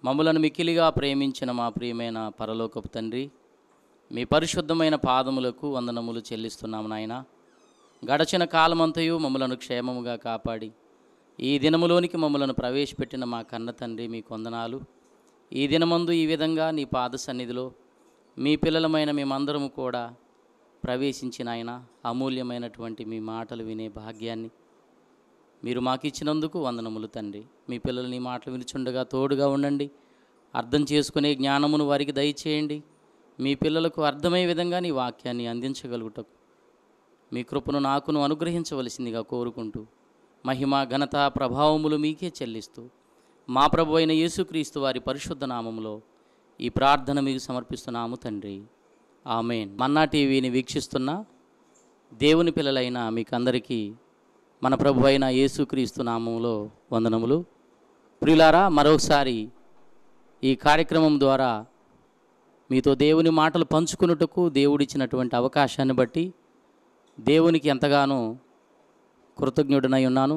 మమ్ములను మిక్కిలిగా ప్రేమించిన మా ప్రియమైన పరలోకపు తండ్రి, మీ పరిశుద్ధమైన పాదములకు వందనములు చెల్లిస్తున్నాము నాయన. గడచిన కాలమంతయు మమ్మలను క్షేమముగా కాపాడి ఈ దినములోనికి మమ్మలను ప్రవేశపెట్టిన మా కన్న తండ్రి, మీకు వందనాలు. ఈ దినమందు ఈ విధంగా నీ పాద సన్నిధిలో మీ పిల్లలమైన మేమందరము కూడా ప్రవేశించిన ఆయన అమూల్యమైనటువంటి మీ మాటలు వినే భాగ్యాన్ని మీరు మాకు ఇచ్చినందుకు వందనములు తండ్రి. మీ పిల్లల్ని మాటలు వినుచుండగా తోడుగా ఉండండి, అర్థం చేసుకునే జ్ఞానమును వారికి దయచేయండి. మీ పిల్లలకు అర్థమయ్యే విధంగా నీ వాక్యాన్ని అందించగలుగుటకు మీ కృపను నాకును అనుగ్రహించవలసిందిగా కోరుకుంటూ, మహిమ ఘనత ప్రభావములు మీకే చెల్లిస్తూ మా ప్రభు అయిన యేసుక్రీస్తు వారి పరిశుద్ధ నామములో ఈ ప్రార్థన మీకు సమర్పిస్తున్నాము తండ్రి, ఆమేన్. మన్నా టీవీని వీక్షిస్తున్న దేవుని పిల్లలైన మీకందరికీ మన ప్రభు అయిన యేసుక్రీస్తు నామములో వందనములు. ప్రియులారా, మరొకసారి ఈ కార్యక్రమం ద్వారా మీతో దేవుని మాటలు పంచుకున్నట్టుకు దేవుడిచ్చినటువంటి అవకాశాన్ని బట్టి దేవునికి ఎంతగానో కృతజ్ఞుడనై ఉన్నాను.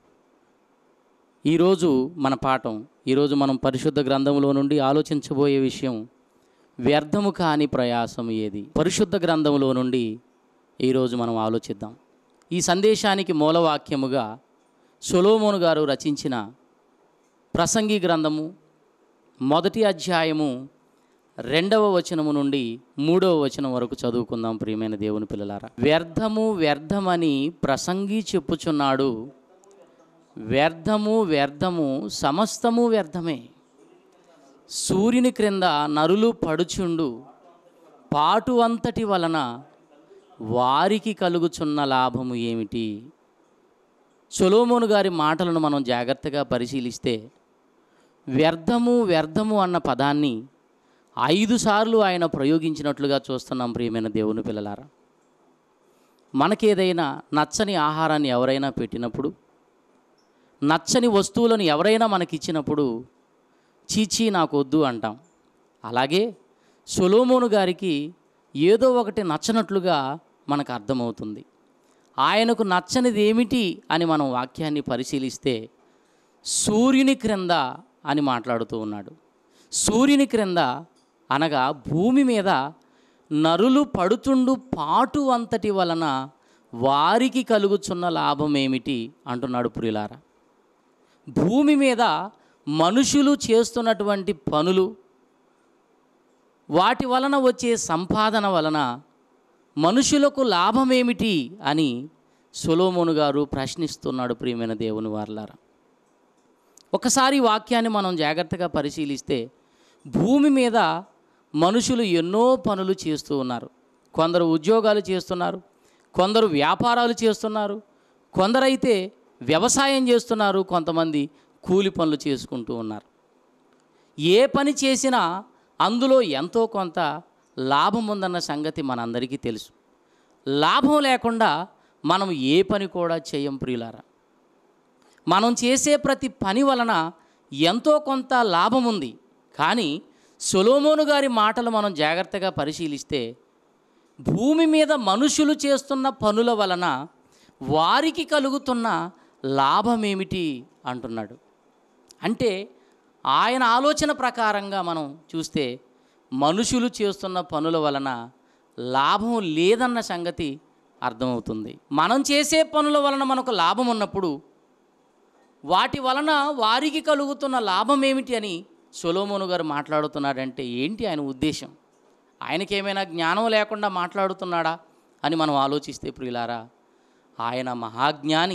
ఈరోజు మన పాఠం, ఈరోజు మనం పరిశుద్ధ గ్రంథంలో నుండి ఆలోచించబోయే విషయం వ్యర్థము కాని ప్రయాసం ఏది. పరిశుద్ధ గ్రంథంలో నుండి ఈరోజు మనం ఆలోచిద్దాం. ఈ సందేశానికి మూలవాక్యముగా సొలొమోను గారు రచించిన ప్రసంగి గ్రంథము 1వ అధ్యాయము 2వ వచనము నుండి 3వ వచనం వరకు చదువుకుందాం. ప్రియమైన దేవుని పిల్లలారా, వ్యర్థము వ్యర్థమని ప్రసంగి చెప్పుచున్నాడు, వ్యర్థము వ్యర్థము సమస్తము వ్యర్థమే. సూర్యుని క్రింద నరులు పడుచుండు పాటు అంతటి వలన వారికి కలుగుచున్న లాభము ఏమిటి? సొలొమోను గారి మాటలను మనం జాగ్రత్తగా పరిశీలిస్తే వ్యర్థము వ్యర్థము అన్న పదాన్ని 5 సార్లు ఆయన ప్రయోగించినట్లుగా చూస్తున్నాం. ప్రియమైన దేవుని పిల్లలారా, మనకేదైనా నచ్చని ఆహారాన్ని ఎవరైనా పెట్టినప్పుడు, నచ్చని వస్తువులను ఎవరైనా మనకిచ్చినప్పుడు చీచీ నాకు వద్దు అంటాం. అలాగే సొలొమోను గారికి ఏదో ఒకటి నచ్చనట్లుగా మనకు అర్థమవుతుంది. ఆయనకు నచ్చనిది ఏమిటి అని మనం వాక్యాన్ని పరిశీలిస్తే సూర్యుని క్రింద అని మాట్లాడుతూ ఉన్నాడు. సూర్యుని క్రింద అనగా భూమి మీద నరులు పడుతుండు పాటు అంతటి వలన వారికి కలుగుచున్న లాభం ఏమిటి అంటున్నాడు. ప్రియులారా, భూమి మీద మనుషులు చేస్తున్నటువంటి పనులు, వాటి వలన వచ్చే సంపాదన వలన మనుషులకు లాభమేమిటి అని సొలొమోను గారు ప్రశ్నిస్తున్నాడు. ప్రియమైన దేవుని వారలారా, ఒకసారి వాక్యాన్ని మనం జాగ్రత్తగా పరిశీలిస్తే భూమి మీద మనుషులు ఎన్నో పనులు చేస్తూ ఉన్నారు. కొందరు ఉద్యోగాలు చేస్తున్నారు, కొందరు వ్యాపారాలు చేస్తున్నారు, కొందరైతే వ్యవసాయం చేస్తున్నారు, కొంతమంది కూలి పనులు చేసుకుంటూ ఉన్నారు. ఏ పని చేసినా అందులో ఎంతో కొంత లాభం ఉందన్న సంగతి మనందరికీ తెలుసు. లాభం లేకుండా మనం ఏ పని కూడా చేయం. ప్రియులారా, మనం చేసే ప్రతి పని వలన ఎంతో కొంత లాభం ఉంది. కానీ సొలొమోను గారి మాటలు మనం జాగ్రత్తగా పరిశీలిస్తే భూమి మీద మనుషులు చేస్తున్న పనుల వలన వారికి కలుగుతున్న లాభమేమిటి అంటున్నాడు. అంటే ఆయన ఆలోచన ప్రకారంగా మనం చూస్తే మనుషులు చేస్తున్న పనుల వలన లాభం లేదన్న సంగతి అర్థమవుతుంది. మనం చేసే పనుల వలన మనకు లాభం ఉన్నప్పుడు వాటి వలన వారికి కలుగుతున్న లాభం ఏమిటి అని సొలొమోను గారు మాట్లాడుతున్నాడంటే ఏంటి ఆయన ఉద్దేశం? ఆయనకేమైనా జ్ఞానం లేకుండా మాట్లాడుతున్నాడా అని మనం ఆలోచిస్తే ప్రియులారా, ఆయన మహాజ్ఞాని.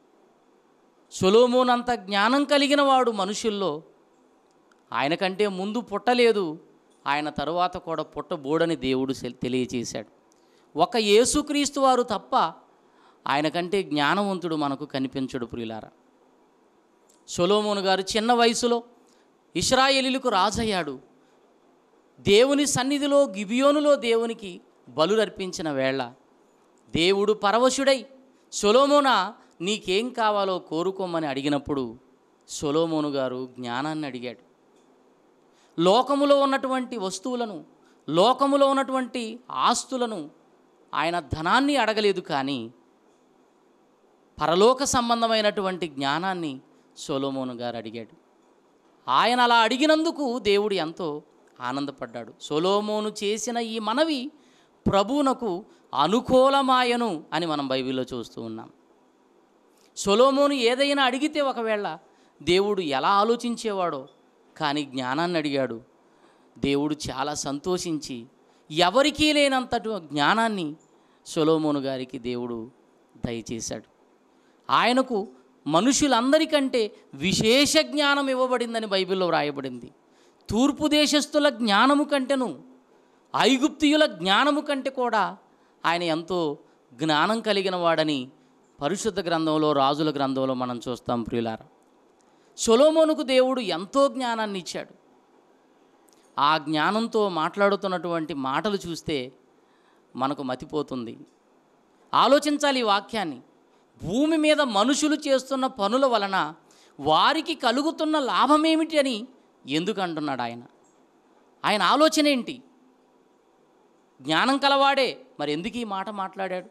సొలొమోను అంత జ్ఞానం కలిగిన వాడు మనుషుల్లో. ఆయన కంటే ముందు పుట్టలేదు, ఆయన తరువాత కూడా పుట్టబోడని దేవుడు తెలియచేశాడు. ఒక యేసుక్రీస్తు వారు తప్ప ఆయన కంటే జ్ఞానవంతుడు మనకు కనిపించడు. ప్రియులారా, సొలొమోను గారు చిన్న వయసులో ఇశ్రాయేలీయులకు రాజయ్యాడు. దేవుని సన్నిధిలో గిబియోనులో దేవునికి బలులర్పించిన వేళ దేవుడు పరవశుడై సొలొమోనా నీకేం కావాలో కోరుకోమని అడిగినప్పుడు సొలొమోను గారు జ్ఞానాన్ని అడిగాడు. లోకములో ఉన్నటువంటి వస్తువులను, లోకములో ఉన్నటువంటి ఆస్తులను, ఆయన ధనాన్ని అడగలేదు, కానీ పరలోక సంబంధమైనటువంటి జ్ఞానాన్ని సొలొమోను గారు అడిగాడు. ఆయన అలా అడిగినందుకు దేవుడు ఎంతో ఆనందపడ్డాడు. సొలొమోను చేసిన ఈ మనవి ప్రభువునకు అనుకూలమాయను అని మనం బైబిల్లో చూస్తూ ఉన్నాం. సొలొమోను ఏదైనా అడిగితే ఒకవేళ దేవుడు ఎలా ఆలోచించేవాడో, కానీ జ్ఞానాన్ని అడిగాడు. దేవుడు చాలా సంతోషించి ఎవరికీ లేనంతటి జ్ఞానాన్ని సొలొమోను గారికి దేవుడు దయచేశాడు. ఆయనకు మనుషులందరికంటే విశేష జ్ఞానం ఇవ్వబడిందని బైబిల్లో వ్రాయబడింది. తూర్పు దేశస్థుల జ్ఞానము కంటేను, ఐగుప్తీయుల జ్ఞానము కంటే కూడా ఆయన ఎంతో జ్ఞానం కలిగిన వాడని పరిశుద్ధ గ్రంథంలో, రాజుల గ్రంథంలో మనం చూస్తాం ప్రియులారా. సొలొమోనుకు దేవుడు ఎంతో జ్ఞానాన్ని ఇచ్చాడు. ఆ జ్ఞానంతో మాట్లాడుతున్నటువంటి మాటలు చూస్తే మనకు మతిపోతుంది. ఆలోచించాలి ఈ వాక్యాన్ని. భూమి మీద మనుషులు చేస్తున్న పనుల వలన వారికి కలుగుతున్న లాభమేమిటి అని ఎందుకు అంటున్నాడు ఆయన? ఆయన ఆలోచన ఏంటి? జ్ఞానం కలవాడే, మరి ఎందుకు ఈ మాట మాట్లాడాడు?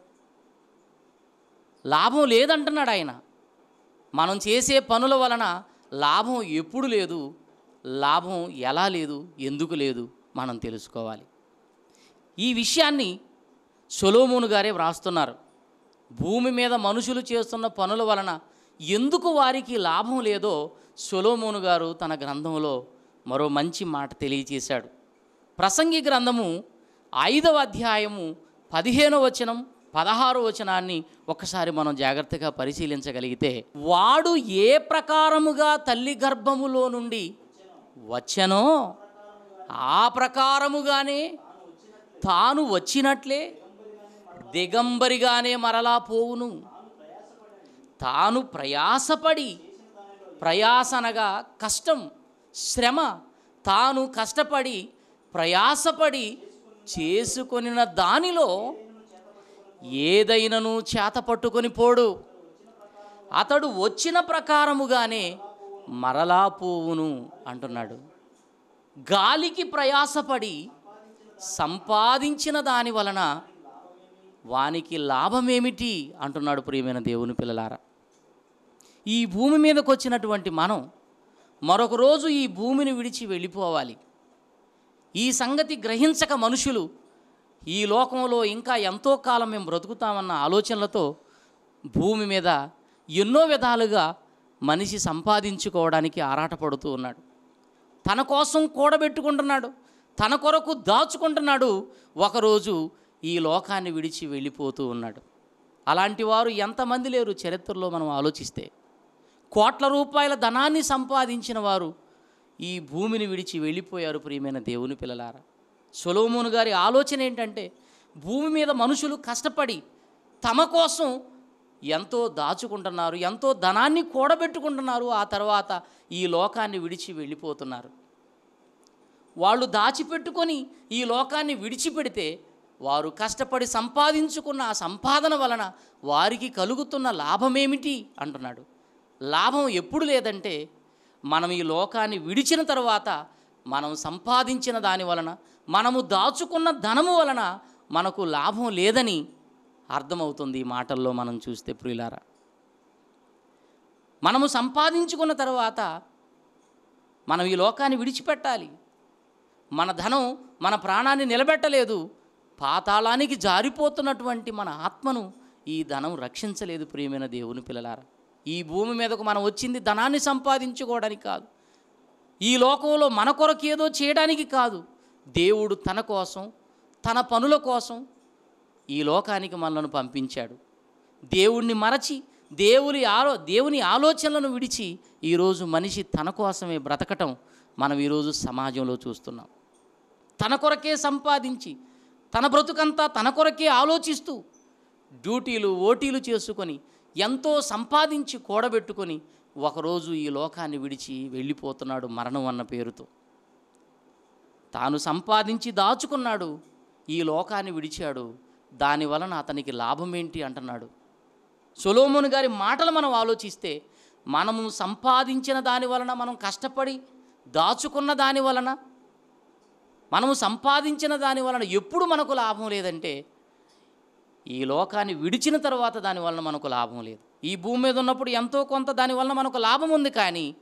లాభం లేదంటున్నాడు ఆయన. మనం చేసే పనుల వలన లాభం ఎప్పుడు లేదు, లాభం ఎలా లేదు, ఎందుకు లేదు మనం తెలుసుకోవాలి. ఈ విషయాన్ని సొలొమోను గారే వ్రాస్తున్నారు. భూమి మీద మనుషులు చేస్తున్న పనుల వలన ఎందుకు వారికి లాభం లేదో సొలొమోను గారు తన గ్రంథంలో మరో మంచి మాట తెలియజేశాడు. ప్రసంగి గ్రంథము 5వ అధ్యాయము 15వ వచనం 16వ వచనాన్ని ఒక్కసారి మనం జాగ్రత్తగా పరిశీలించగలిగితే, వాడు ఏ ప్రకారముగా తల్లి గర్భములో నుండి వచ్చెనో ఆ ప్రకారముగానే తాను వచ్చినట్లే దిగంబరిగానే మరలా పోవును. తాను ప్రయాసపడి, ప్రయాసనగా కష్టం, శ్రమ, తాను కష్టపడి ప్రయాసపడి చేసుకొనిన దానిలో ఏదైనను చేత పట్టుకొని పోడు. అతడు వచ్చిన ప్రకారముగానే మరలా పోవును అంటున్నాడు. గాలికి ప్రయాసపడి సంపాదించిన దాని వలన వానికి లాభమేమిటి అంటున్నాడు ప్రియమైన దేవుని పిల్లలారా. ఈ భూమి మీదకి వచ్చినటువంటి మనం మరొక రోజు ఈ భూమిని విడిచి వెళ్ళిపోవాలి. ఈ సంగతి గ్రహించక మనుషులు ఈ లోకంలో ఇంకా ఎంతో కాలం మేము బ్రతుకుతామన్న ఆలోచనలతో భూమి మీద ఎన్నో విధాలుగా మనిషి సంపాదించుకోవడానికి ఆరాటపడుతూ ఉన్నాడు. తన కోసం కూడబెట్టుకుంటున్నాడు, తన కొరకు దాచుకుంటున్నాడు. ఒకరోజు ఈ లోకాన్ని విడిచి వెళ్ళిపోతూ ఉన్నాడు. అలాంటి వారు ఎంతమంది లేరు చరిత్రలో మనం ఆలోచిస్తే. కోట్ల రూపాయల ధనాన్ని సంపాదించిన వారు ఈ భూమిని విడిచి వెళ్ళిపోయారు ప్రియమైన దేవుని పిల్లలారా. సొలొమోను గారి ఆలోచన ఏంటంటే, భూమి మీద మనుషులు కష్టపడి తమ కోసం ఎంతో దాచుకుంటున్నారు, ఎంతో ధనాన్ని కూడబెట్టుకుంటున్నారు. ఆ తర్వాత ఈ లోకాన్ని విడిచి వెళ్ళిపోతున్నారు. వాళ్ళు దాచిపెట్టుకొని ఈ లోకాన్ని విడిచిపెడితే వారు కష్టపడి సంపాదించుకున్న ఆ సంపాదన వలన వారికి కలుగుతున్న లాభమేమిటి అంటున్నాడు. లాభం ఎప్పుడు లేదంటే, మనం ఈ లోకాన్ని విడిచిన తర్వాత మనం సంపాదించిన దాని వలన, మనము దాచుకున్న ధనము వలన మనకు లాభం లేదని అర్థమవుతుంది ఈ మాటల్లో మనం చూస్తే ప్రియులారా. మనము సంపాదించుకున్న తర్వాత మనం ఈ లోకాన్ని విడిచిపెట్టాలి. మన ధనం మన ప్రాణాన్ని నిలబెట్టలేదు. పాతాళానికి జారిపోతున్నటువంటి మన ఆత్మను ఈ ధనం రక్షించలేదు ప్రియమైన దేవుని పిల్లలారా. ఈ భూమి మీదకు మనం వచ్చింది ధనాన్ని సంపాదించుకోవడానికి కాదు, ఈ లోకంలో మన కొరకు ఏదో చేయడానికి కాదు. దేవుడు తన కోసం, తన పనుల కోసం ఈ లోకానికి మనలను పంపించాడు. దేవుణ్ణి మరచి దేవుని ఆలోచనలను విడిచి ఈరోజు మనిషి తన కోసమే బ్రతకటం మనం ఈరోజు సమాజంలో చూస్తున్నాం. తన కొరకే సంపాదించి, తన బ్రతుకంతా తన కొరకే ఆలోచిస్తూ డ్యూటీలు ఓటీలు చేసుకొని ఎంతో సంపాదించి కూడబెట్టుకొని ఒకరోజు ఈ లోకాన్ని విడిచి వెళ్ళిపోతున్నాడు మరణం అన్న పేరుతో. తాను సంపాదించి దాచుకున్నాడు, ఈ లోకాన్ని విడిచాడు. దానివలన అతనికి లాభం ఏంటి అంటున్నాడు. సొలొమోను గారి మాటలు మనం ఆలోచిస్తే, మనము సంపాదించిన దాని వలన, మనం కష్టపడి దాచుకున్న దాని వలన, మనము సంపాదించిన దాని వలన ఎప్పుడు మనకు లాభం లేదంటే, ఈ లోకాన్ని విడిచిన తర్వాత దానివలన మనకు లాభం లేదు. ఈ భూమి మీద ఉన్నప్పుడు ఎంతో కొంత దానివలన మనకు లాభం ఉంది, కానీ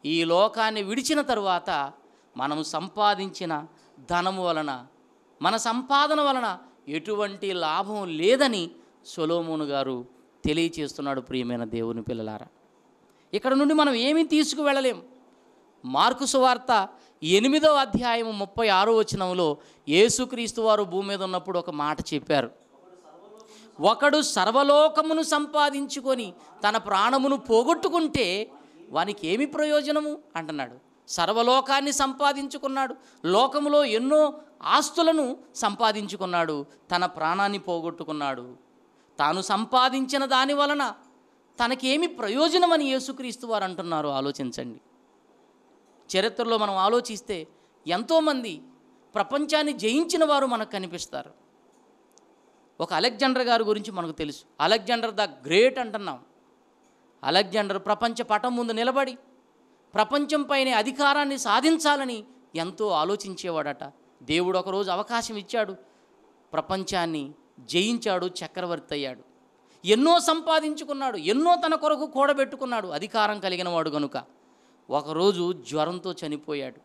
ఈ లోకాన్ని విడిచిన తరువాత మనము సంపాదించిన ధనము వలన, మన సంపాదన వలన ఎటువంటి లాభం లేదని సొలొమోను గారు తెలియచేస్తున్నాడు. ప్రియమైన దేవుని పిల్లలారా, ఇక్కడ నుండి మనం ఏమీ తీసుకువెళ్ళలేం. మార్కు సువార్త 8వ అధ్యాయం 36వ వచనంలో యేసుక్రీస్తు వారు భూమి మీద ఉన్నప్పుడు ఒక మాట చెప్పారు. ఒకడు సర్వలోకమును సంపాదించుకొని తన ప్రాణమును పోగొట్టుకుంటే వానికి ఏమి ప్రయోజనము అంటున్నాడు. సర్వలోకాన్ని సంపాదించుకున్నాడు, లోకములో ఎన్నో ఆస్తులను సంపాదించుకున్నాడు, తన ప్రాణాన్ని పోగొట్టుకున్నాడు. తాను సంపాదించిన దాని వలన తనకేమి ప్రయోజనమని యేసుక్రీస్తు వారు అంటున్నారు. ఆలోచించండి. చరిత్రలో మనం ఆలోచిస్తే ఎంతోమంది ప్రపంచాన్ని జయించిన వారు మనకు కనిపిస్తారు. ఒక అలెగ్జాండర్ గారి గురించి మనకు తెలుసు. అలెగ్జాండర్ ద గ్రేట్ అంటున్నాం. అలెగ్జాండర్ ప్రపంచ పటం ముందు నిలబడి ప్రపంచంపైనే అధికారాన్ని సాధించాలని ఎంతో ఆలోచించేవాడట. దేవుడు ఒకరోజు అవకాశం ఇచ్చాడు, ప్రపంచాన్ని జయించాడు, చక్రవర్తి అయ్యాడు. ఎన్నో సంపాదించుకున్నాడు, ఎన్నో తన కొరకు కూడబెట్టుకున్నాడు, అధికారం కలిగిన వాడు కనుక. ఒకరోజు జ్వరంతో చనిపోయాడు.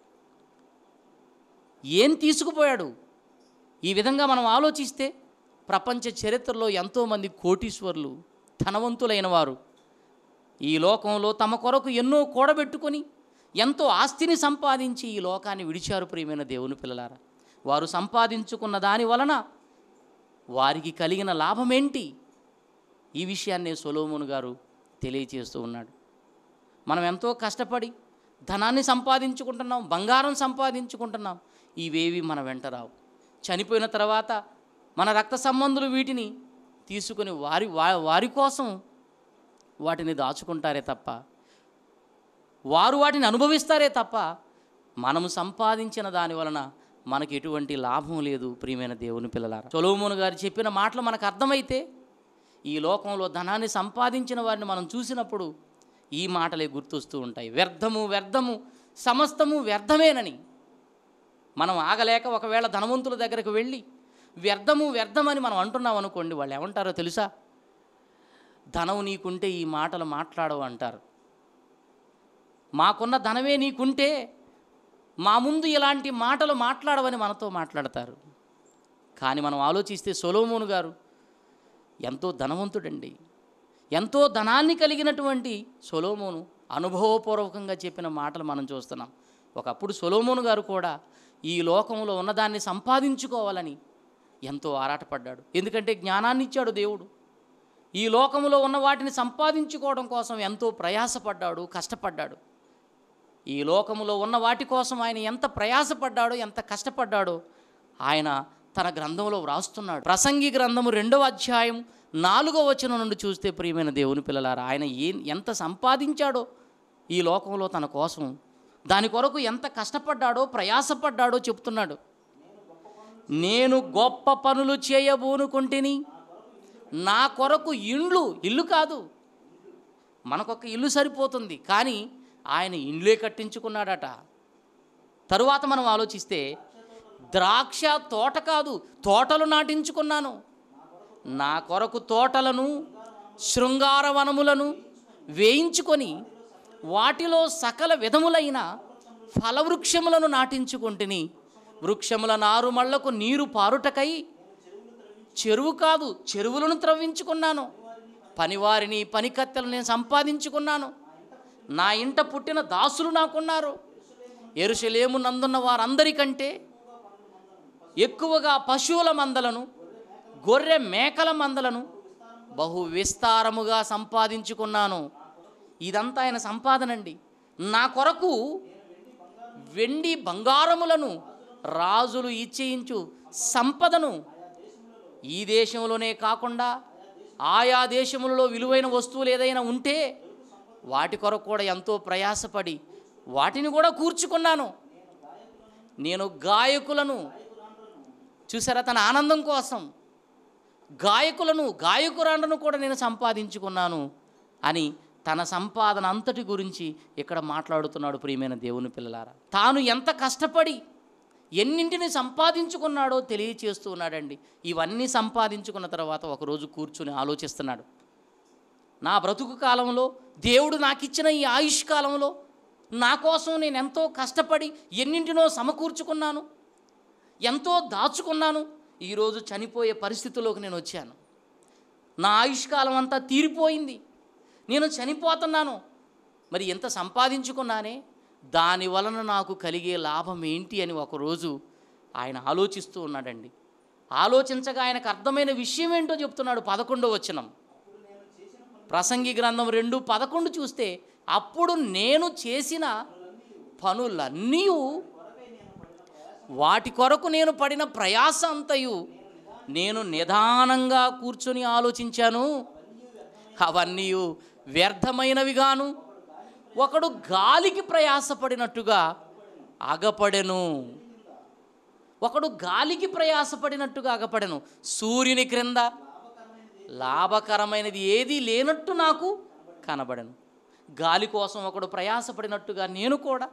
ఏం తీసుకుపోయాడు? ఈ విధంగా మనం ఆలోచిస్తే ప్రపంచ చరిత్రలో ఎంతోమంది కోటీశ్వరులు, ధనవంతులైన వారు ఈ లోకంలో తమ కొరకు ఎన్నో కూడబెట్టుకొని ఎంతో ఆస్తిని సంపాదించి ఈ లోకాన్ని విడిచారు. ప్రియమైన దేవుని పిల్లలారా, వారు సంపాదించుకున్న దాని వలన వారికి కలిగిన లాభం ఏంటి? ఈ విషయాన్నే సొలొమోను గారు తెలియచేస్తూ ఉన్నాడు. మనం ఎంతో కష్టపడి ధనాన్ని సంపాదించుకుంటున్నాం, బంగారం సంపాదించుకుంటున్నాం, ఇవేవి మన వెంట రావు. చనిపోయిన తర్వాత మన రక్త సంబంధులు వీటిని తీసుకుని వారి కోసం వాటిని దాచుకుంటారే తప్ప, వారు వాటిని అనుభవిస్తారే తప్ప, మనము సంపాదించిన దాని వలన మనకు ఎటువంటి లాభం లేదు. ప్రియమైన దేవుని పిల్లలారా, సొలొమోను గారు చెప్పిన మాటలు మనకు అర్థమైతే, ఈ లోకంలో ధనాన్ని సంపాదించిన వారిని మనం చూసినప్పుడు ఈ మాటలే గుర్తొస్తూ ఉంటాయి. వ్యర్థము వ్యర్థము సమస్తము వ్యర్థమేనని మనం ఆగలేక ఒకవేళ ధనవంతుల దగ్గరకు వెళ్ళి వ్యర్థము వ్యర్థమని మనం అంటున్నాం అనుకోండి, వాళ్ళు ఏమంటారో తెలుసా? ధనం నీకుంటే ఈ మాటలు మాట్లాడవు అంటారు. మాకున్న ధనమే నీకుంటే మా ముందు ఇలాంటి మాటలు మాట్లాడవని మనతో మాట్లాడతారు. కానీ మనం ఆలోచిస్తే సొలొమోను గారు ఎంతో ధనవంతుడండి. ఎంతో ధనాన్ని కలిగినటువంటి సొలొమోను అనుభవపూర్వకంగా చెప్పిన మాటలు మనం చూస్తున్నాం. ఒకప్పుడు సొలొమోను గారు కూడా ఈ లోకంలో ఉన్నదాన్ని సంపాదించుకోవాలని ఎంతో ఆరాటపడ్డాడు. ఎందుకంటే జ్ఞానాన్ని ఇచ్చాడు దేవుడు. ఈ లోకంలో ఉన్న వాటిని సంపాదించుకోవడం కోసం ఎంతో ప్రయాసపడ్డాడు, కష్టపడ్డాడు. ఈ లోకములో ఉన్న వాటి కోసం ఆయన ఎంత ప్రయాసపడ్డాడో, ఎంత కష్టపడ్డాడో ఆయన తన గ్రంథంలో వ్రాస్తున్నాడు. ప్రసంగి గ్రంథము 2వ అధ్యాయం 4వ వచనం నుండి చూస్తే ప్రియమైన దేవుని పిల్లలారా, ఆయన ఎంత సంపాదించాడో ఈ లోకంలో తన కోసం, దాని కొరకు ఎంత కష్టపడ్డాడో, ప్రయాసపడ్డాడో చెప్తున్నాడు. నేను గొప్ప పనులు చేయబోనుకుంటేని నా కొరకు ఇల్లు కాదు, మనకొక ఇల్లు సరిపోతుంది, కానీ ఆయన ఇండ్లే కట్టించుకున్నాడట. తరువాత మనం ఆలోచిస్తే ద్రాక్ష తోట కాదు, తోటలు నాటించుకున్నాను, నా కొరకు తోటలను శృంగార వనములను వేయించుకొని వాటిలో సకల విధములైన ఫలవృక్షములను నాటించుకుంటుని, వృక్షముల నారుమళ్లకు నీరు పారుటకై చెరువు కాదు చెరువులను త్రవ్వించుకున్నాను, పనివారిని పనికత్తెలు నేను సంపాదించుకున్నాను, నా ఇంట పుట్టిన దాసులు నాకున్నారు, యెరూషలేము నందున్న వారందరికంటే ఎక్కువగా పశువుల మందలను గొర్రె మేకల మందలను బహు విస్తారముగా సంపాదించుకున్నాను. ఇదంతా ఆయన సంపాదనండి. నా కొరకు వెండి బంగారములను రాజులు ఇచ్చేయించు సంపదను ఈ దేశంలోనే కాకుండా ఆయా దేశములలో విలువైన వస్తువులు ఏదైనా ఉంటే వాటి కొరకు కూడా ఎంతో ప్రయాసపడి వాటిని కూడా కూర్చుకున్నాను. నేను గాయకులను చూసారా, తన ఆనందం కోసం గాయకురాండ్రను కూడా నేను సంపాదించుకున్నాను అని తన సంపాదన అంతటి గురించి ఇక్కడ మాట్లాడుతున్నాడు. ప్రియమైన దేవుని పిల్లలారా, తాను ఎంత కష్టపడి ఎన్నింటిని సంపాదించుకున్నాడో తెలియచేస్తూ ఉన్నాడండి. ఇవన్నీ సంపాదించుకున్న తర్వాత ఒకరోజు కూర్చుని ఆలోచిస్తున్నాడు, నా బ్రతుకు కాలంలో దేవుడు నాకు ఇచ్చిన ఈ ఆయుష్ కాలంలో నా కోసం నేను ఎంతో కష్టపడి ఎన్నింటినో సమకూర్చుకున్నాను, ఎంతో దాచుకున్నాను. ఈరోజు చనిపోయే పరిస్థితిలోకి నేను వచ్చాను. నా ఆయుష్కాలం అంతా తీరిపోయింది, నేను చనిపోతున్నాను. మరి ఎంత సంపాదించుకున్నానే, దాని వలన నాకు కలిగే లాభం ఏంటి అని ఒకరోజు ఆయన ఆలోచిస్తూ ఉన్నాడండి. ఆలోచించగా ఆయనకు అర్థమైన విషయం ఏంటో చెప్తున్నాడు. 11వ వచనం, ప్రసంగి గ్రంథం 2:11 చూస్తే, అప్పుడు నేను చేసిన పనులన్నీ, వాటి కొరకు నేను పడిన ప్రయాస అంతయు నేను నిదానంగా కూర్చొని ఆలోచించాను, అవన్నీ వ్యర్థమైనవిగాను ఒకడు గాలికి ప్రయాసపడినట్టుగా అగపడెను. ఒకడు గాలికి ప్రయాసపడినట్టుగా అగపడెను. సూర్యుని క్రింద లాభకరమైనది ఏదీ లేనట్టు నాకు కనబడను. గాలి కోసం ఒకడు ప్రయాసపడినట్టుగా నేను కూడా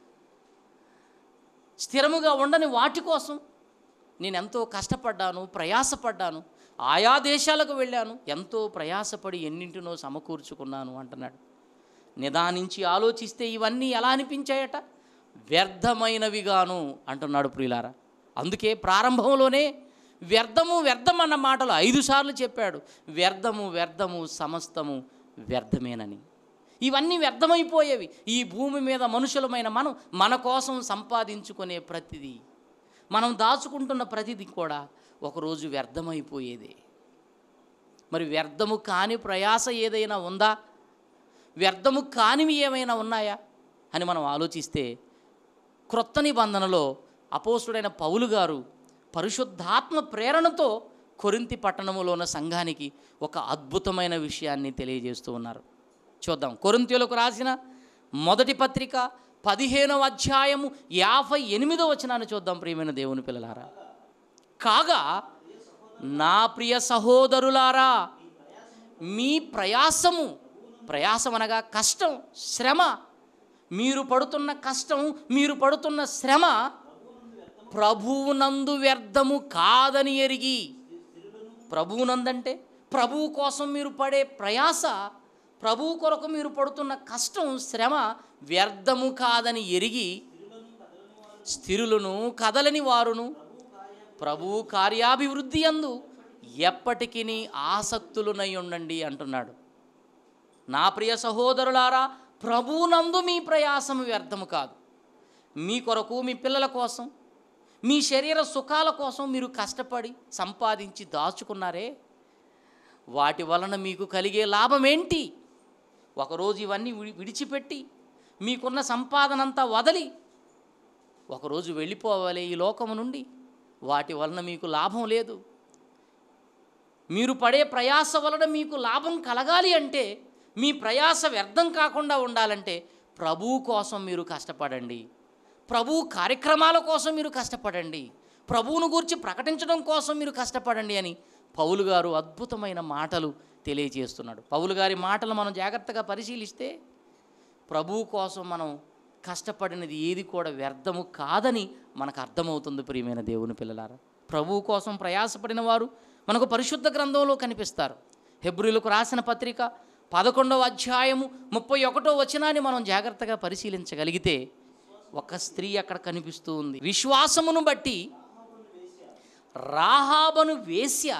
స్థిరముగా ఉండని వాటి కోసం నేను ఎంతో కష్టపడ్డాను, ప్రయాసపడ్డాను. ఆయా దేశాలకు వెళ్ళాను, ఎంతో ప్రయాసపడి ఎన్నింటినో సమకూర్చుకున్నాను అంటున్నాడు. నిదానించి ఆలోచిస్తే ఇవన్నీ ఎలా అనిపించాయట? వ్యర్థమైనవిగాను అంటున్నాడు ప్రియులారా. అందుకే ప్రారంభంలోనే వ్యర్థము వ్యర్థం అన్న మాటలు 5 సార్లు చెప్పాడు. వ్యర్థము వ్యర్థము సమస్తము వ్యర్థమేనని. ఇవన్నీ వ్యర్థమైపోయేవి. ఈ భూమి మీద మనుషులమైన మనం మన కోసం సంపాదించుకునే ప్రతిదీ, మనం దాచుకుంటున్న ప్రతిదీ కూడా ఒకరోజు వ్యర్థమైపోయేదే. మరి వ్యర్థము కాని ప్రయాస ఏదైనా ఉందా? వ్యర్థము కానివి ఏమైనా ఉన్నాయా అని మనం ఆలోచిస్తే, క్రొత్త నిబంధనలో అపోస్తుడైన పౌలు గారు పరిశుద్ధాత్మ ప్రేరణతో కొరింథీ పట్టణములో ఉన్న సంఘానికి ఒక అద్భుతమైన విషయాన్ని తెలియజేస్తూ ఉన్నారు. చూద్దాం. కొరింథీయులకు రాసిన మొదటి పత్రిక 15వ అధ్యాయము 58వ వచనాన్ని చూద్దాం. ప్రియమైన దేవుని పిల్లలారా, కాగా నా ప్రియ సహోదరులారా, మీ ప్రయాసము, ప్రయాసం అనగా కష్టం, శ్రమ, మీరు పడుతున్న కష్టం, మీరు పడుతున్న శ్రమ ప్రభువునందు వ్యర్థము కాదని ఎరిగి. ప్రభువునందంటే ప్రభువు కోసం మీరు పడే ప్రయాస, ప్రభువు కొరకు మీరు పడుతున్న కష్టం, శ్రమ వ్యర్థము కాదని ఎరిగి, స్థిరులను కదలని వారును ప్రభువు కార్యాభివృద్ధి యందు ఎప్పటికీ ఆసక్తులునై ఉండండి అంటున్నాడు. నా ప్రియ సహోదరులారా, ప్రభువునందు మీ ప్రయాసము వ్యర్థము కాదు. మీ కొరకు, మీ పిల్లల కోసం, మీ శరీర సుఖాల కోసం మీరు కష్టపడి సంపాదించి దాచుకున్నారే, వాటి వలన మీకు కలిగే లాభం ఏంటి? ఒకరోజు ఇవన్నీ విడిచిపెట్టి మీకున్న సంపాదనంతా వదిలి ఒకరోజు వెళ్ళిపోవాలి ఈ లోకము నుండి. వాటి వలన మీకు లాభం లేదు. మీరు పడే ప్రయాస వలన మీకు లాభం కలగాలి అంటే, మీ ప్రయాస వ్యర్థం కాకుండా ఉండాలంటే ప్రభువు కోసం మీరు కష్టపడండి, ప్రభువు కార్యక్రమాల కోసం మీరు కష్టపడండి, ప్రభువును గూర్చి ప్రకటించడం కోసం మీరు కష్టపడండి అని పౌలు గారు అద్భుతమైన మాటలు తెలియజేస్తున్నాడు. పౌలు గారి మాటలు మనం జాగ్రత్తగా పరిశీలిస్తే, ప్రభువు కోసం మనం కష్టపడినది ఏది కూడా వ్యర్థము కాదని మనకు అర్థమవుతుంది. ప్రియమైన దేవుని పిల్లలారా, ప్రభువు కోసం ప్రయాసపడిన వారు మనకు పరిశుద్ధ గ్రంథంలో కనిపిస్తారు. హెబ్రీయులకు రాసిన పత్రిక 11వ అధ్యాయము 31వ వచనాన్ని మనం జాగ్రత్తగా పరిశీలించగలిగితే ఒక స్త్రీ అక్కడ కనిపిస్తూ ఉంది. విశ్వాసమును బట్టి రాహాబను వేశ్య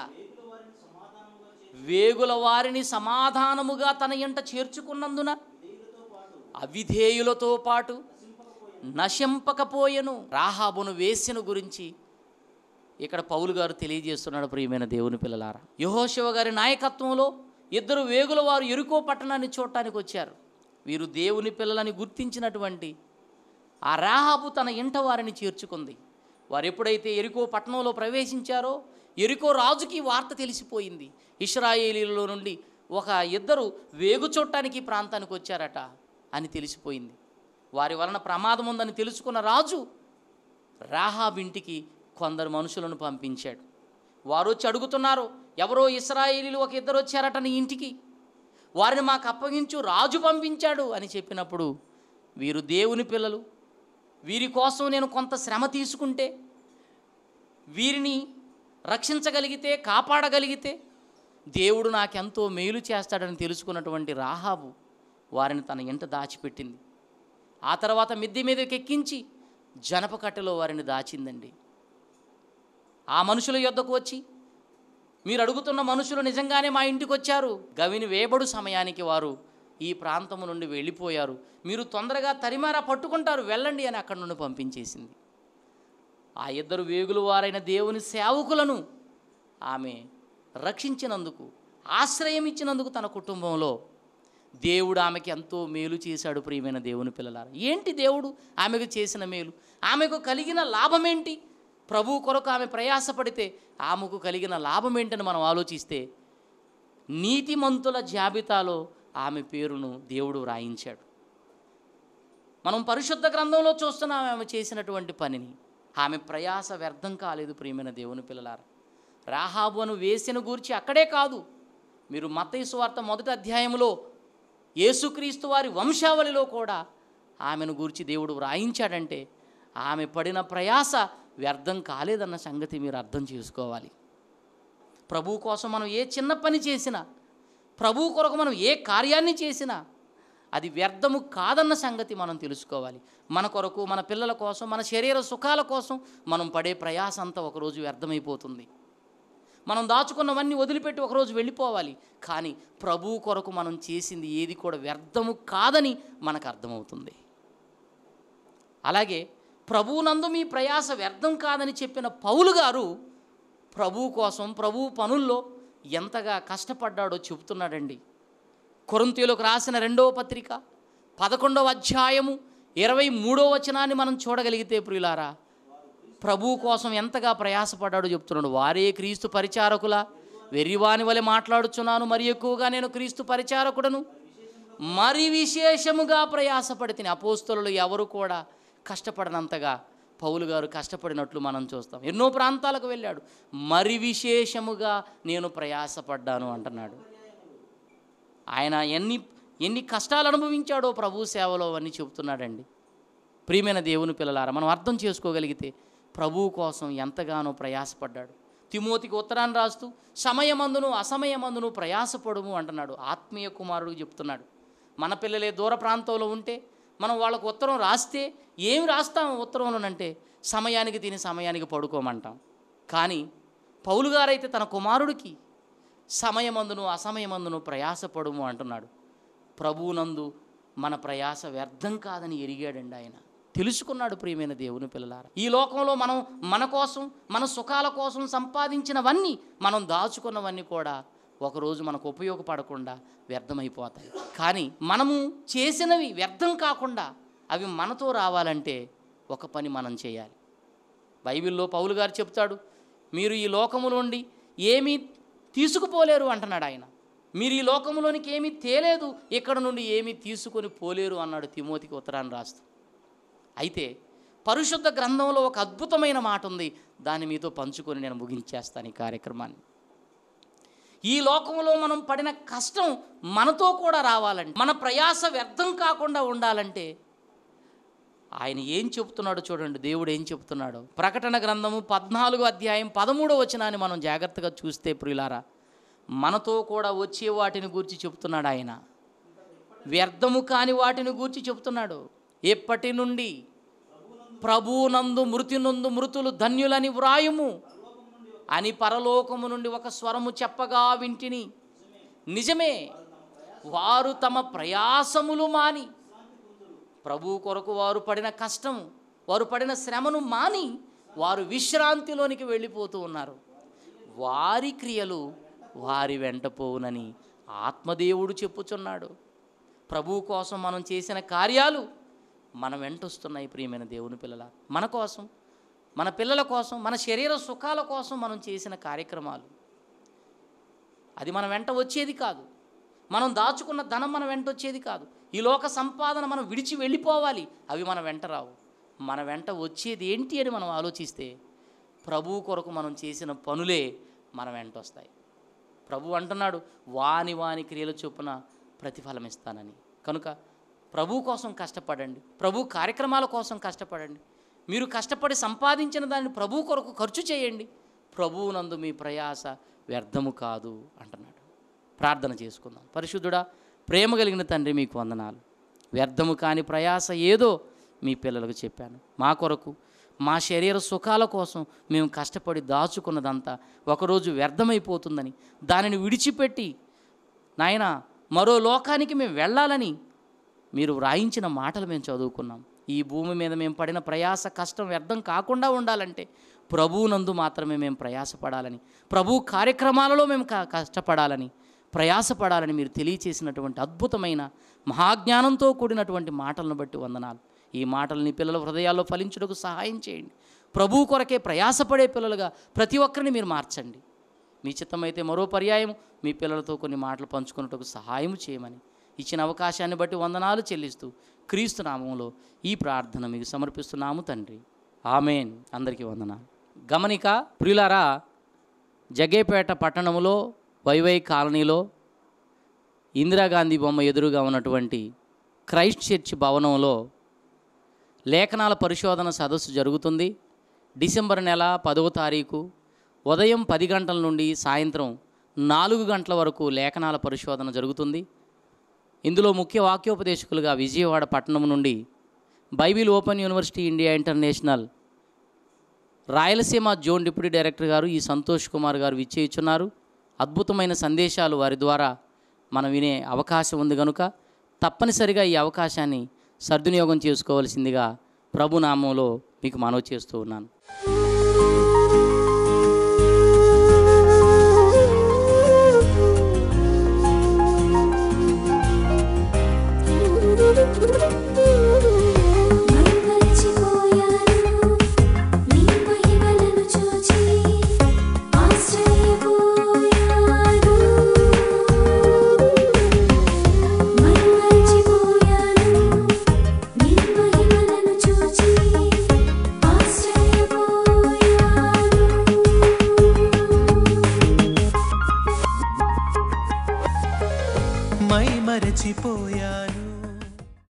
వేగుల వారిని సమాధానముగా తన ఇంట చేర్చుకున్నందున అవిధేయులతో పాటు నశింపకపోయెను. రాహాబును వేశ్యను గురించి ఇక్కడ పౌలు గారు తెలియజేస్తున్నాడు. ప్రియమైన దేవుని పిల్లలారా, యెహోషువ గారి నాయకత్వంలో 2 వేగుల వారు యెరికో పట్టణాన్ని చూడటానికి వచ్చారు. వీరు దేవుని పిల్లలని గుర్తించినటువంటి ఆ రాహాబు తన ఇంట వారిని చేర్చుకుంది. వారు ఎప్పుడైతే యెరికో పట్టణంలో ప్రవేశించారో, యెరికో రాజుకి వార్త తెలిసిపోయింది. ఇశ్రాయేలీయుల నుండి 2 వేగు చూడటానికి ప్రాంతానికి వచ్చారట అని తెలిసిపోయింది. వారి వలన ప్రమాదం ఉందని తెలుసుకున్న రాజు రాహాబు ఇంటికి కొందరు మనుషులను పంపించాడు. వారు వచ్చి అడుగుతున్నారు, ఎవరో ఇశ్రాయేలీయులు 2 వచ్చారట నీ ఇంటికి, వారిని మాకు అప్పగించు, రాజు పంపించాడు అని చెప్పినప్పుడు, వీరు దేవుని పిల్లలు, వీరి కోసం నేను కొంత శ్రమ తీసుకుంటే, వీరిని రక్షించగలిగితే, కాపాడగలిగితే దేవుడు నాకెంతో మేలు చేస్తాడని తెలుసుకున్నటువంటి రాహాబు వారిని తన ఇంట దాచిపెట్టింది. ఆ తర్వాత మిద్దె మీదకి ఎక్కించి జనపకట్టెలో వారిని దాచిందండి. ఆ మనుషుల యొద్దకు వచ్చి, మీరు అడుగుతున్న మనుషులు నిజంగానే మా ఇంటికి వచ్చారు, గవిని వేబడు సమయానికి వారు ఈ ప్రాంతము నుండి వెళ్ళిపోయారు, మీరు తొందరగా తరిమారా పట్టుకుంటారు, వెళ్ళండి అని అక్కడి నుండి పంపించేసింది. ఆ ఇద్దరు వేగులు వారైన దేవుని సేవకులను ఆమె రక్షించినందుకు, ఆశ్రయం ఇచ్చినందుకు తన కుటుంబంలో దేవుడు ఆమెకి ఎంతో మేలు చేశాడు. ప్రియమైన దేవుని పిల్లలారా, ఏంటి దేవుడు ఆమెకు చేసిన మేలు? ఆమెకు కలిగిన లాభం ఏంటి? ప్రభు కొరకు ఆమె ప్రయాసపడితే ఆమెకు కలిగిన లాభం ఏంటని మనం ఆలోచిస్తే, నీతిమంతుల జాబితాలో ఆమె పేరును దేవుడు వ్రాయించాడు. మనం పరిశుద్ధ గ్రంథంలో చూస్తున్నాం ఆమె చేసినటువంటి పనిని. ఆమె ప్రయాస వ్యర్థం కాలేదు. ప్రియమైన దేవుని పిల్లలారా, రాహాబును వేసిన గూర్చి అక్కడే కాదు, మీరు మత్తయి సువార్త 1వ అధ్యాయంలో యేసుక్రీస్తు వారి వంశావళిలో కూడా ఆమెను గూర్చి దేవుడు వ్రాయించాడంటే ఆమె పడిన ప్రయాస వ్యర్థం కాలేదన్న సంగతి మీరు అర్థం చేసుకోవాలి. ప్రభు కోసం మనం ఏ చిన్న పని చేసినా, ప్రభు కొరకు మనం ఏ కార్యాన్ని చేసినా అది వ్యర్థము కాదన్న సంగతి మనం తెలుసుకోవాలి. మన కొరకు, మన పిల్లల కోసం, మన శరీర సుఖాల కోసం మనం పడే ప్రయాస అంతా ఒకరోజు వ్యర్థమైపోతుంది. మనం దాచుకున్నవన్నీ వదిలిపెట్టి ఒకరోజు వెళ్ళిపోవాలి. కానీ ప్రభు కొరకు మనం చేసింది ఏది కూడా వ్యర్థము కాదని మనకు అర్థమవుతుంది. అలాగే ప్రభువునందు మీ ప్రయాస వ్యర్థం కాదని చెప్పిన పౌలు గారు ప్రభు కోసం, ప్రభు పనుల్లో ఎంతగా కష్టపడ్డాడో చెబుతున్నాడండి. కొరింథీయులకు రాసిన 2వ పత్రిక 11వ అధ్యాయము 23వ వచనాన్ని మనం చూడగలిగితే, ప్రియులారా, ప్రభు కోసం ఎంతగా ప్రయాసపడ్డాడో చెప్తున్నాడు. వారే క్రీస్తు పరిచారకుల వెర్రివాని వలె మాట్లాడుచున్నాను, మరి ఎక్కువగా నేను క్రీస్తు పరిచారకుడను, మరి విశేషముగా ప్రయాసపడితిని. అపోస్తలులు ఎవరు కూడా కష్టపడినంతగా పౌలు గారు కష్టపడినట్లు మనం చూస్తాం. ఎన్నో ప్రాంతాలకు వెళ్ళాడు, మరి విశేషముగా నేను ప్రయాసపడ్డాను అంటున్నాడు. ఆయన ఎన్ని కష్టాలు అనుభవించాడో ప్రభు సేవలో అని చెబుతున్నాడండి. ప్రియమైన దేవుని పిల్లలారా, మనం అర్థం చేసుకోగలిగితే ప్రభువు కోసం ఎంతగానో ప్రయాసపడ్డాడు. తిమోతికి ఉత్తరాన్ని రాస్తూ సమయమందును అసమయమందును ప్రయాసపడుము అంటున్నాడు. ఆత్మీయ కుమారుడు చెప్తున్నాడు. మన పిల్లలే దూర ప్రాంతంలో ఉంటే మనం వాళ్ళకు ఉత్తరం రాస్తే ఏమి రాస్తాము ఉత్తరంలోనంటే, సమయానికి తిని సమయానికి పడుకోమంటాం. కానీ పౌలు గారైతే తన కుమారుడికి సమయమందును అసమయమందును ప్రయాసపడుము అంటున్నాడు. ప్రభువునందు మన ప్రయాస వ్యర్థం కాదని ఎరిగాడండి. ఆయన తెలుసుకున్నాడు. ప్రియమైన దేవుని పిల్లలారా, ఈ లోకంలో మనం మన కోసం, మన సుఖాల కోసం సంపాదించినవన్నీ, మనం దాచుకున్నవన్నీ కూడా ఒకరోజు మనకు ఉపయోగపడకుండా వ్యర్థమైపోతాయి. కానీ మనము చేసినవి వ్యర్థం కాకుండా అవి మనతో రావాలంటే ఒక పని మనం చేయాలి. బైబిల్లో పౌలు గారు చెప్తాడు, మీరు ఈ లోకము నుండి ఏమీ తీసుకుపోలేరు అంటున్నాడు ఆయన. మీరు ఈ లోకంలోనికి ఏమీ తేలేదు, ఇక్కడ నుండి ఏమీ తీసుకొని పోలేరు అన్నాడు తిమోతికి ఉత్తరాన్ని రాస్తూ. అయితే పరిశుద్ధ గ్రంథంలో ఒక అద్భుతమైన మాట ఉంది, దాన్ని మీతో పంచుకొని నేను ముగించేస్తాను ఈ కార్యక్రమాన్ని. ఈ లోకంలో మనం పడిన కష్టం మనతో కూడా రావాలంటే, మన ప్రయాస వ్యర్థం కాకుండా ఉండాలంటే ఆయన ఏం చెప్తున్నాడో చూడండి. దేవుడు ఏం చెప్తున్నాడో ప్రకటన గ్రంథము 14వ అధ్యాయం 13వ వచనాన్ని మనం జాగ్రత్తగా చూస్తే, ప్రియులారా, మనతో కూడా వచ్చే వాటిని గూర్చి చెప్తున్నాడు ఆయన. వ్యర్థము కాని వాటిని గూర్చి చెప్తున్నాడు. ఎప్పటి నుండి ప్రభువునందు మృతులు ధన్యులని వ్రాయుము అని పరలోకము నుండి ఒక స్వరము చెప్పగా వింటిని. నిజమే, వారు తమ ప్రయాసములు మాని, ప్రభు కొరకు వారు పడిన కష్టం, వారు పడిన శ్రమను మాని వారు విశ్రాంతిలోనికి వెళ్ళిపోతూ ఉన్నారు. వారి క్రియలు వారి వెంట పోవునని ఆత్మదేవుడు చెప్పుచున్నాడు. ప్రభు కోసం మనం చేసిన కార్యాలు మన వెంట వస్తున్నాయి. ప్రియమైన దేవుని పిల్లల, మన కోసం, మన పిల్లల కోసం, మన శరీర సుఖాల కోసం మనం చేసిన కార్యక్రమాలు అది మన వెంట వచ్చేది కాదు. మనం దాచుకున్న ధనం మన వెంట వచ్చేది కాదు. ఈ లోక సంపాదన మనం విడిచి వెళ్ళిపోవాలి, అవి మన వెంట రావు. మన వెంట వచ్చేది ఏంటి అని మనం ఆలోచిస్తే, ప్రభు కొరకు మనం చేసిన పనులే మన వెంట వస్తాయి. ప్రభు అంటున్నాడు, వాని క్రియల చొప్పున ప్రతిఫలం ఇస్తానని. కనుక ప్రభు కోసం కష్టపడండి, ప్రభు కార్యక్రమాల కోసం కష్టపడండి. మీరు కష్టపడి సంపాదించిన దాన్ని ప్రభు కొరకు ఖర్చు చేయండి. ప్రభువునందు మీ ప్రయాస వ్యర్థము కాదు అంటున్నాడు. ప్రార్థన చేసుకుందాం. పరిశుద్ధుడా, ప్రేమ కలిగిన తండ్రి, మీకు వందనాలు. వ్యర్థము కాని ప్రయాస ఏదో మీ పిల్లలకు చెప్పాను. మా కొరకు, మా శరీర సుఖాల కోసం మేము కష్టపడి దాచుకున్నదంతా ఒకరోజు వ్యర్థమైపోతుందని, దానిని విడిచిపెట్టి నాయన మరో లోకానికి మేము వెళ్ళాలని మీరు వ్రాయించిన మాటలు మేము చదువుకున్నాం. ఈ భూమి మీద మేము పడిన ప్రయాస, కష్టం వ్యర్థం కాకుండా ఉండాలంటే ప్రభువునందు మాత్రమే మేము ప్రయాసపడాలని, ప్రభు కార్యక్రమాలలో మేము కష్టపడాలని, ప్రయాసపడాలని మీరు తెలియచేసినటువంటి అద్భుతమైన మహాజ్ఞానంతో కూడినటువంటి మాటలను బట్టి వందనాలు. ఈ మాటలు నీ పిల్లల హృదయాల్లో ఫలించుటకు సహాయం చేయండి. ప్రభు కొరకే ప్రయాసపడే పిల్లలుగా ప్రతి ఒక్కరిని మీరు మార్చండి. మీ చిత్తమైతే మరో పర్యాయం మీ పిల్లలతో కొన్ని మాటలు పంచుకున్నట్టుకు సహాయం చేయమని ఇచ్చిన అవకాశాన్ని బట్టి వందనాలు చెల్లిస్తూ క్రీస్తు నామములో ఈ ప్రార్థన మీకు సమర్పిస్తున్నాము తండ్రి. ఆమెన్. అందరికీ వందనాలు. గమనిక ప్రియులారా, జగ్గేపేట పట్టణంలో వైవై కాలనీలో ఇందిరాగాంధీ బొమ్మ ఎదురుగా ఉన్నటువంటి క్రైస్ట్ చర్చ్ భవనంలో లేఖనాల పరిశోధన సదస్సు జరుగుతుంది. డిసెంబర్ నెల 10వ తారీఖు ఉదయం 10 గంటల నుండి సాయంత్రం 4 గంటల వరకు లేఖనాల పరిశోధన జరుగుతుంది. ఇందులో ముఖ్య వాక్యోపదేశకులుగా విజయవాడ పట్టణం నుండి Bible open university India international Rayalaseema zone deputy director గారు ఈ సంతోష్ కుమార్ గారు విచ్చేయుచున్నారు. అద్భుతమైన సందేశాలు వారి ద్వారా మనం వినే అవకాశం ఉంది కనుక తప్పనిసరిగా ఈ అవకాశాన్ని సద్వినియోగం చేసుకోవాల్సిందిగా ప్రభునామంలో మీకు మనవి చేస్తూ ఉన్నాను.